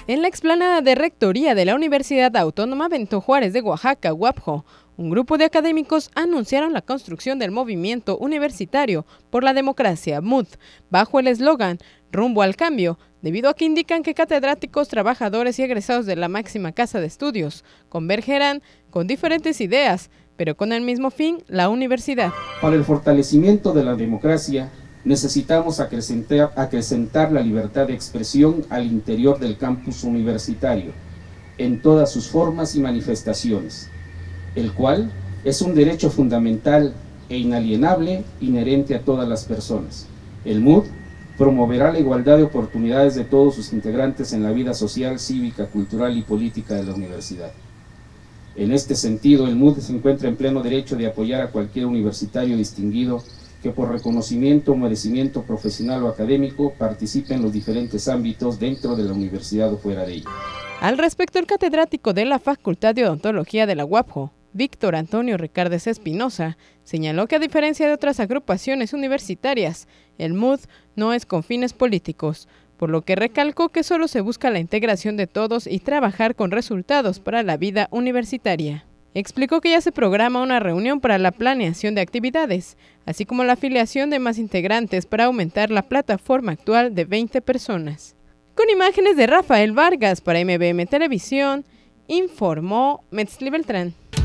En la explanada de Rectoría de la Universidad Autónoma Benito Juárez de Oaxaca, UABJO, un grupo de académicos anunciaron la construcción del Movimiento Universitario por la Democracia, MUD, bajo el eslogan Rumbo al Cambio, debido a que indican que catedráticos, trabajadores y egresados de la máxima casa de estudios convergerán con diferentes ideas, pero con el mismo fin, la universidad. Para el fortalecimiento de la democracia, necesitamos acrecentar la libertad de expresión al interior del campus universitario, en todas sus formas y manifestaciones, el cual es un derecho fundamental e inalienable inherente a todas las personas. El MUD promoverá la igualdad de oportunidades de todos sus integrantes en la vida social, cívica, cultural y política de la universidad. En este sentido, el MUD se encuentra en pleno derecho de apoyar a cualquier universitario distinguido que por reconocimiento o merecimiento profesional o académico participe en los diferentes ámbitos dentro de la universidad o fuera de ella. Al respecto, el catedrático de la Facultad de Odontología de la UABJO, Víctor Antonio Ricardes Espinosa, señaló que a diferencia de otras agrupaciones universitarias, el MUD no es con fines políticos, por lo que recalcó que solo se busca la integración de todos y trabajar con resultados para la vida universitaria. Explicó que ya se programa una reunión para la planeación de actividades, así como la afiliación de más integrantes para aumentar la plataforma actual de 20 personas. Con imágenes de Rafael Vargas para MBM Televisión, informó Metzli Beltrán.